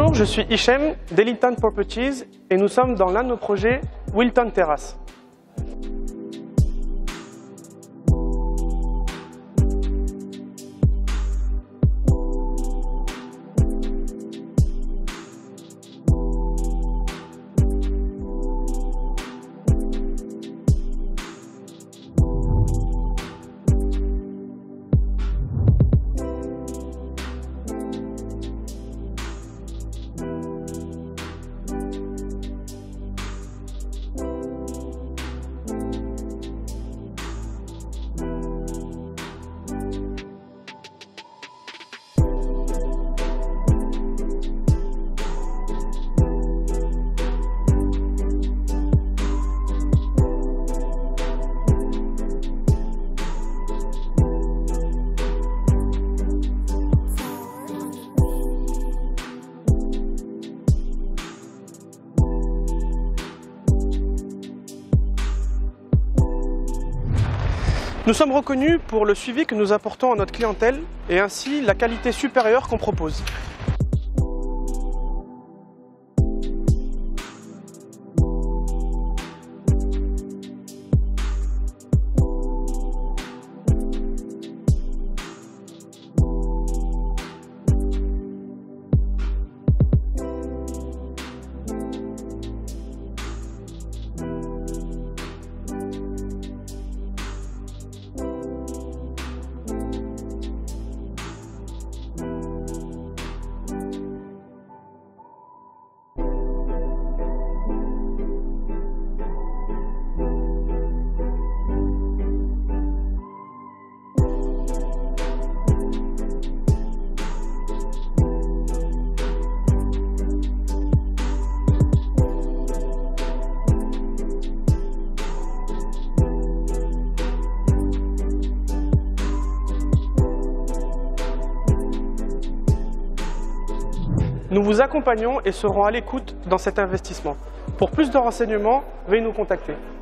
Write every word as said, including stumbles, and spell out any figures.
Bonjour, je suis Hichem d'Ellington Properties et nous sommes dans l'un de nos projets, Wilton Terrace. Nous sommes reconnus pour le suivi que nous apportons à notre clientèle et ainsi la qualité supérieure qu'on propose. Nous vous accompagnons et serons à l'écoute dans cet investissement. Pour plus de renseignements, veuillez nous contacter.